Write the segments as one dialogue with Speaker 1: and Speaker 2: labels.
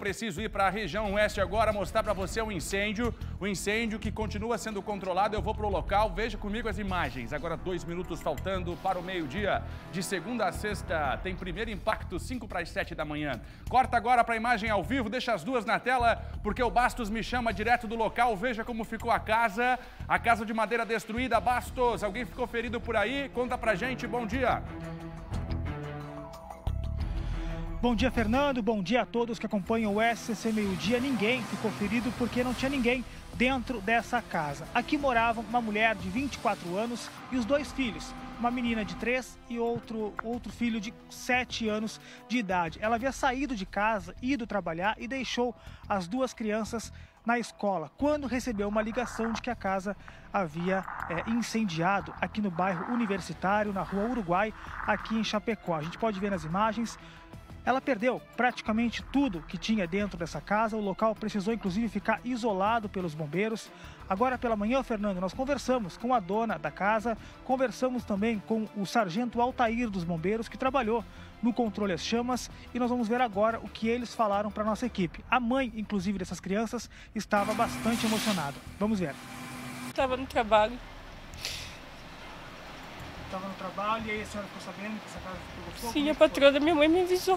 Speaker 1: preciso ir para a região oeste agora, mostrar para você o incêndio que continua sendo controlado. Eu vou para o local, veja comigo as imagens. Agora 2 minutos faltando para o meio-dia. De segunda a sexta, tem primeiro impacto, 5 para as 7 da manhã. Corta agora para a imagem ao vivo, deixa as duas na tela, porque o Bastos me chama direto do local. Veja como ficou a casa de madeira destruída. Bastos, alguém ficou ferido por aí? Conta pra gente, bom dia.
Speaker 2: Bom dia, Fernando. Bom dia a todos que acompanham o SCC Meio-Dia. Ninguém ficou ferido porque não tinha ninguém dentro dessa casa. Aqui moravam uma mulher de 24 anos e os 2 filhos. Uma menina de 3 e outro filho de 7 anos de idade. Ela havia saído de casa, ido trabalhar e deixou as 2 crianças na escola, quando recebeu uma ligação de que a casa havia incendiado aqui no bairro Universitário, na rua Uruguai, aqui em Chapecó. A gente pode ver nas imagens. Ela perdeu praticamente tudo que tinha dentro dessa casa. O local precisou, inclusive, ficar isolado pelos bombeiros. Agora pela manhã, Fernando, nós conversamos com a dona da casa, conversamos também com o sargento Altair dos bombeiros, que trabalhou no controle às chamas, e nós vamos ver agora o que eles falaram para a nossa equipe. A mãe, inclusive, dessas crianças estava bastante emocionada. Vamos ver.
Speaker 3: Estava no trabalho.
Speaker 2: Estava no trabalho e aí a senhora ficou sabendo que essa casa pegou fogo?
Speaker 3: Sim, a patroa da minha mãe me avisou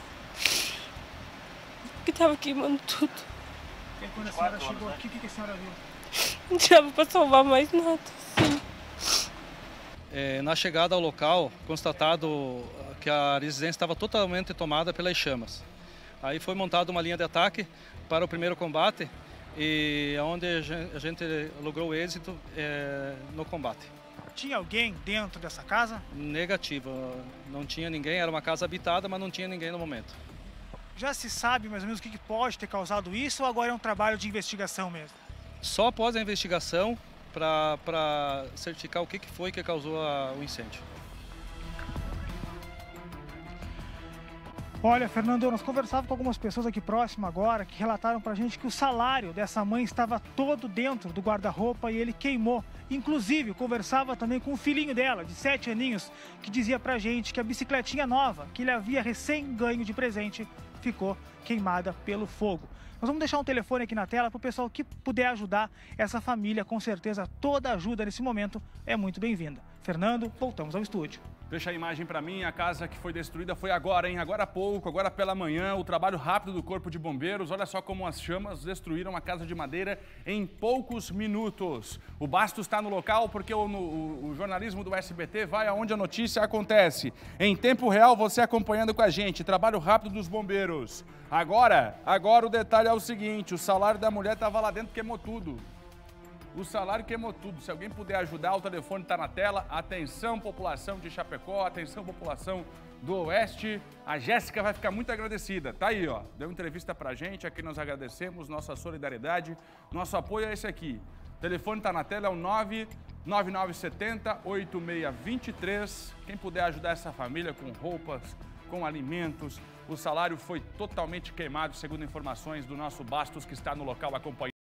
Speaker 3: que estava queimando tudo.
Speaker 2: E aí, quando a senhora chegou aqui, o que a senhora viu?
Speaker 3: Não dava para salvar mais nada. Sim.
Speaker 4: Na chegada ao local, constatado que a residência estava totalmente tomada pelas chamas. Aí foi montada uma linha de ataque para o primeiro combate, e onde a gente logrou êxito no combate.
Speaker 2: Tinha alguém dentro dessa casa?
Speaker 4: Negativo, não tinha ninguém, era uma casa habitada, mas não tinha ninguém no momento.
Speaker 2: Já se sabe mais ou menos o que pode ter causado isso, ou agora é um trabalho de investigação mesmo?
Speaker 4: Só após a investigação para certificar o que foi que causou o incêndio.
Speaker 2: Olha, Fernando, nós conversávamos com algumas pessoas aqui próximas agora que relataram pra gente que o salário dessa mãe estava todo dentro do guarda-roupa e ele queimou. Inclusive, conversava também com o filhinho dela, de 7 aninhos, que dizia pra gente que a bicicletinha nova, que ele havia recém ganho de presente, ficou queimada pelo fogo. Nós vamos deixar um telefone aqui na tela para o pessoal que puder ajudar essa família. Com certeza, toda ajuda nesse momento é muito bem-vinda. Fernando, voltamos ao estúdio.
Speaker 1: Deixa a imagem para mim, a casa que foi destruída foi agora, hein? Agora há pouco, agora pela manhã, o trabalho rápido do Corpo de Bombeiros. Olha só como as chamas destruíram a casa de madeira em poucos minutos. O Bastos está no local porque o jornalismo do SBT vai aonde a notícia acontece. Em tempo real, você acompanhando com a gente, trabalho rápido dos bombeiros. Agora o detalhe é o seguinte, o salário da mulher estava lá dentro, queimou tudo. O salário queimou tudo. Se alguém puder ajudar, o telefone está na tela. Atenção, população de Chapecó, atenção, população do Oeste. A Jéssica vai ficar muito agradecida. Tá aí, ó. Deu entrevista pra gente, aqui nós agradecemos, nossa solidariedade. Nosso apoio é esse aqui. O telefone está na tela, é o 99970-8623. Quem puder ajudar essa família com roupas, com alimentos. O salário foi totalmente queimado, segundo informações do nosso Bastos, que está no local acompanhando.